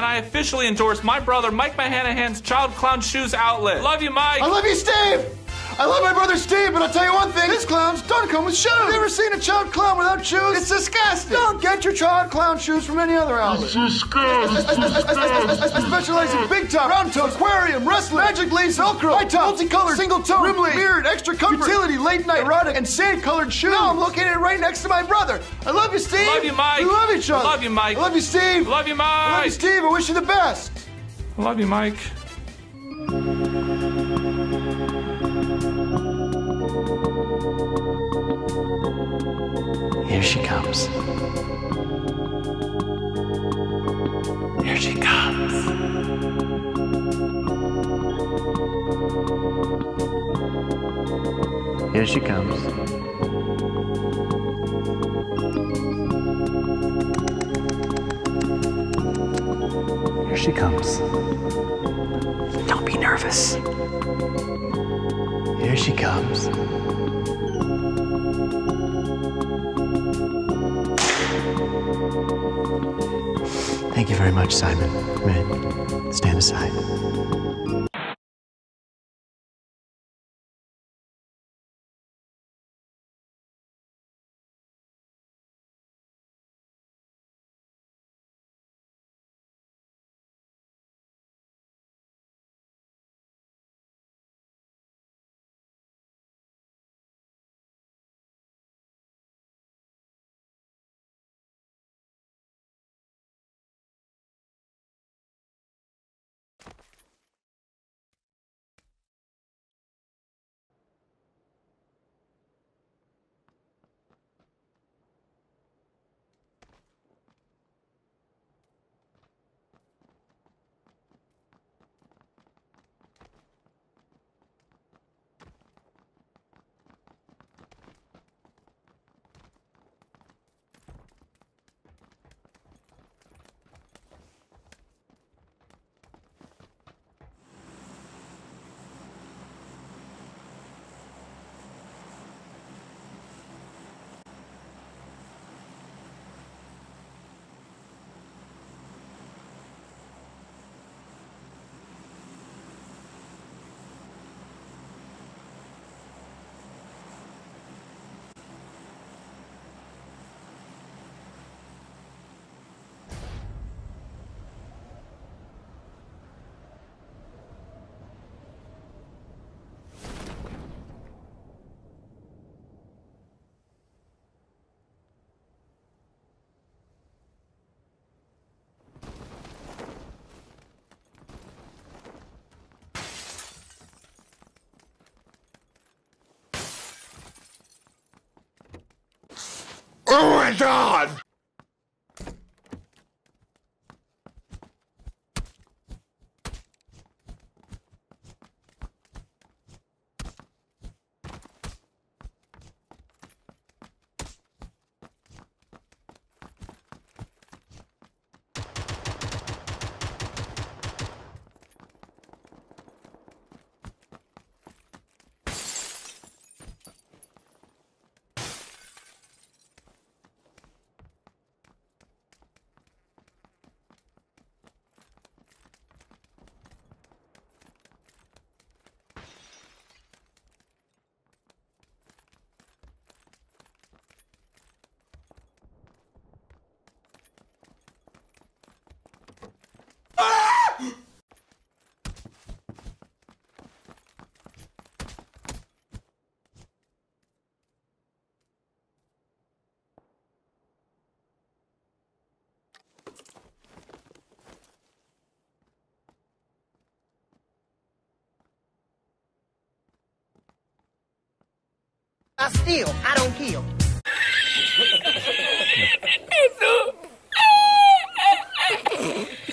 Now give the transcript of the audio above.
I officially endorse my brother Mike Mahanahan's Child Clown Shoes outlet. Love you, Mike. I love you, Steve. I love my brother Steve, but I'll tell you one thing. These clowns don't come with shoes. Have you ever seen a child clown without shoes? It's disgusting. Don't get your child clown shoes from any other outlet. It's disgusting. I specialize in big top, round toe, aquarium, wrestling, magic lace, Velcro, high top, multicolored, single toe, rimley, mirrored, extra comfort, utility, late night, erotic, and sand-colored shoes. Now I'm located right next to my brother. I love you, Steve. Love you, Mike. We love each other. Love you, Mike. I love you, Steve. Love you, Mike. I love you, Steve. I wish you the best. Love you, Mike. Here she comes. Here she comes. Here she comes. Here she comes. Don't be nervous. Here she comes. Thank you very much, Simon. Red, stand aside. Oh my God! I steal, I don't kill. Eso.